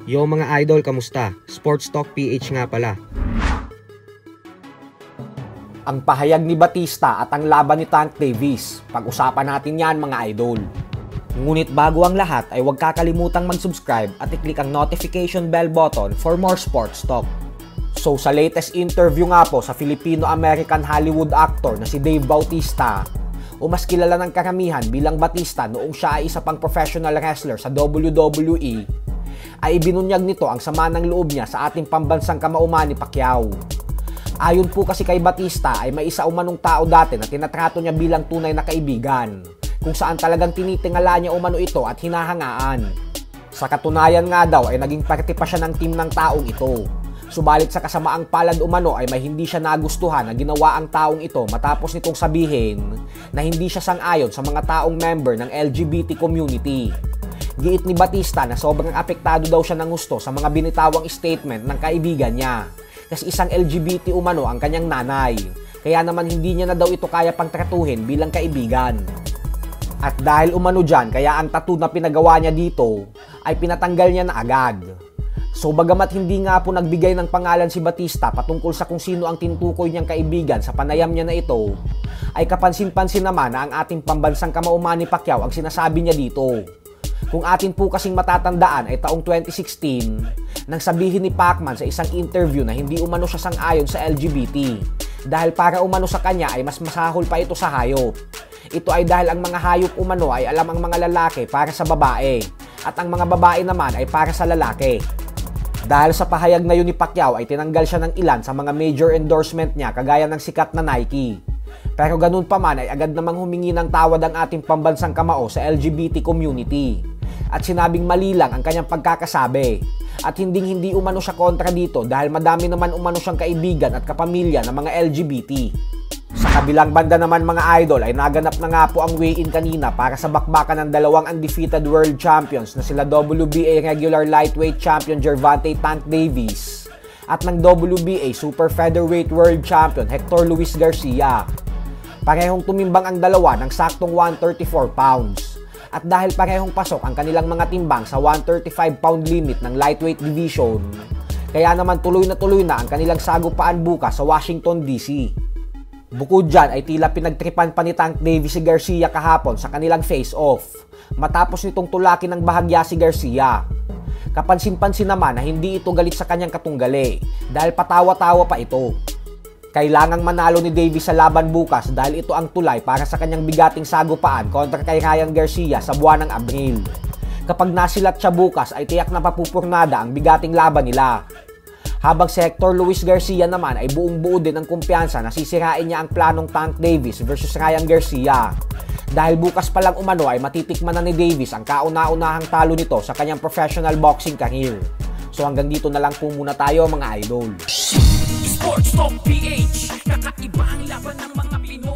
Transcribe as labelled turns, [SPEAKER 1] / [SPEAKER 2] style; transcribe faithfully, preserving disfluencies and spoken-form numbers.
[SPEAKER 1] Yo mga idol, kamusta? Sports Talk P H nga pala.
[SPEAKER 2] Ang pahayag ni Batista at ang laban ni Tank Davis. Pag-usapan natin yan mga idol. Ngunit bago ang lahat ay huwag kakalimutang mag-subscribe at i-click ang notification bell button for more sports talk. So sa latest interview nga po sa Filipino-American Hollywood actor na si Dave Bautista, o mas kilala ng karamihan bilang Batista noong siya ay isa pang professional wrestler sa W W E, ay ibinunyag nito ang sama ng loob niya sa ating pambansang kamao Manny Pacquiao. Ayon po kasi kay Batista ay may isa umanong tao dati na tinatrato niya bilang tunay na kaibigan, kung saan talagang tinitingala niya umano ito at hinahangaan. Sa katunayan nga daw ay naging parte pa siya ng team ng taong ito. Subalit sa kasamaang palad umano ay may hindi siya nagustuhan na ginawa ang taong ito matapos nitong sabihin na hindi siya sang-ayon sa mga taong member ng L G B T community. Giit ni Batista na sobrang apektado daw siya ng gusto sa mga binitawang statement ng kaibigan niya. Kasi isang L G B T umano ang kanyang nanay. Kaya naman hindi niya na daw ito kaya pang tratuhin bilang kaibigan. At dahil umano dyan, kaya ang tattoo na pinagawa niya dito ay pinatanggal niya na agad. So bagamat hindi nga po nagbigay ng pangalan si Batista patungkol sa kung sino ang tinutukoy niyang kaibigan sa panayam niya na ito, ay kapansin-pansin naman na ang ating pambansang kamao Manny Pacquiao ang sinasabi niya dito. Kung atin po kasing matatandaan ay taong twenty sixteen, nang sabihin ni Pacman sa isang interview na hindi umano siya sang-ayon sa L G B T dahil para umano sa kanya ay mas masahol pa ito sa hayop. Ito ay dahil ang mga hayop umano ay alam ang mga lalaki para sa babae at ang mga babae naman ay para sa lalaki. Dahil sa pahayag na yun ni Pacquiao ay tinanggal siya ng ilan sa mga major endorsement niya kagaya ng sikat na Nike. Pero ganun pa man ay agad namang humingi ng tawad ang ating pambansang kamao sa L G B T community. At sinabing mali lang ang kanyang pagkakasabi. At hinding hindi umano siya kontra dito dahil madami naman umano siyang kaibigan at kapamilya ng mga L G B T. Sa kabilang banda naman mga idol ay naganap na nga po ang weigh-in kanina para sa bakbakan ng dalawang undefeated world champions na sila W B A regular lightweight champion Gervonta Tank Davis at ng W B A super featherweight world champion Hector Luis Garcia. Parehong tumimbang ang dalawa ng saktong one thirty-four pounds. At dahil parehong pasok ang kanilang mga timbang sa one thirty-five pound limit ng lightweight division, kaya naman tuloy na tuloy na ang kanilang sagupaan bukas sa Washington D C. Bukod dyan ay tila pinagtripan pa ni Tank Davis si Garcia kahapon sa kanilang face-off, matapos nitong tulakin ng bahagya si Garcia. Kapansin-pansin naman na hindi ito galit sa kanyang katunggali dahil patawa-tawa pa ito. Kailangang manalo ni Davis sa laban bukas dahil ito ang tulay para sa kanyang bigating sagupaan kontra kay Ryan Garcia sa buwan ng Abril. Kapag nasilat siya bukas ay tiyak na papupurnada ang bigating laban nila. Habang si Hector Luis Garcia naman ay buong buo din ang kumpiyansa na sisirain niya ang planong Tank Davis versus Ryan Garcia. Dahil bukas pa lang umano ay matitikman na ni Davis ang kauna-unahang talo nito sa kanyang professional boxing career. So hanggang dito na lang po muna tayo mga idol.
[SPEAKER 3] Sports Talk P H, kakaiba ang laban ng mga Pinoy.